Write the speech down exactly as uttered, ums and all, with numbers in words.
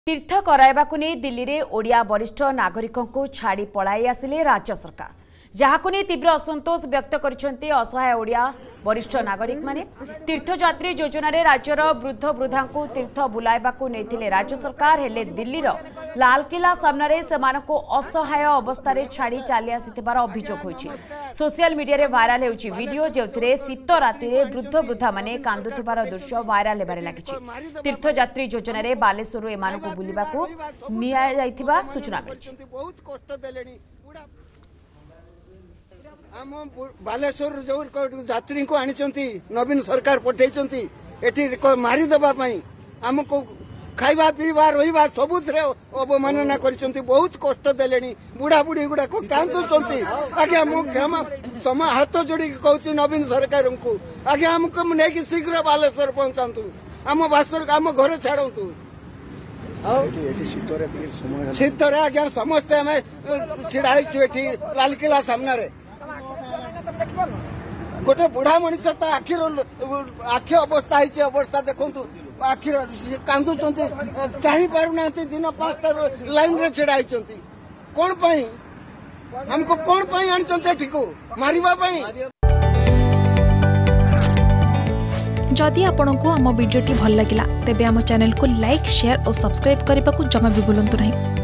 तीर्थ कराइबाकु नै दिल्ली रे ओडिया वरिष्ठ नागरिकों को छाड़ी पलाई आसिले राज्य सरकार जहाकु नै तीव्र असंतोष व्यक्त करिसेंती असहाय ओडिया वरिष्ठ नागरिक माने तीर्थयात्री योजना रे राज्यर वृद्ध वृद्धा को तीर्थ बुलाइबाकु नैथिले राज्य सरकार हेले दिल्ली रो लालकिला सामने रे सेमानको असहाय अवस्था रे छाड़ी चाली आसिथिबार अभियोग होइछि। सोशल मीडिया रे वायरल हेउछि वीडियो जेउथिरे शीत राति रे वृद्ध वृद्धा माने कांदुथिबार दृश्य वायरल हेबारे लागिछि। तीर्थयात्री योजना रे बालेश्वर एमानको बुलिबाकु निया जाइथिबा सूचना मिलिछि। बहुत कष्ट देलेनी आम बालेश्वर जो यात्री को आनी नवीन सरकार पठे मारी देवा आमको खाइबा पीवा रहा सबुथ अवमानना कर बहुत कष्ट देले बुढ़ा बुढ़ी गुड़ा को कांदुंट आज्ञा क्षमा सम हाथ जोड़ी कहूँ नवीन सरकार को आज्ञा आमको नहीं शीघ्र बालेश्वर पहुंचातु आम बासर आम घर छाड़ू शीत आज्ञा समस्ते आम छिड़ा लालकिला सामने गोटे बुढ़ा मनीष आखिर आखि अवस्था अवस्था देखु आखिर कांदुं चाहना दिन पांचटा लाइन रे छिड़ा कौन हमको कौन आनी मारिबा जदि आपंक आम भिडी भल लगा तेब आम चैनल को लाइक शेयर और सब्सक्राइब करने को जमा भी भूलु नहीं।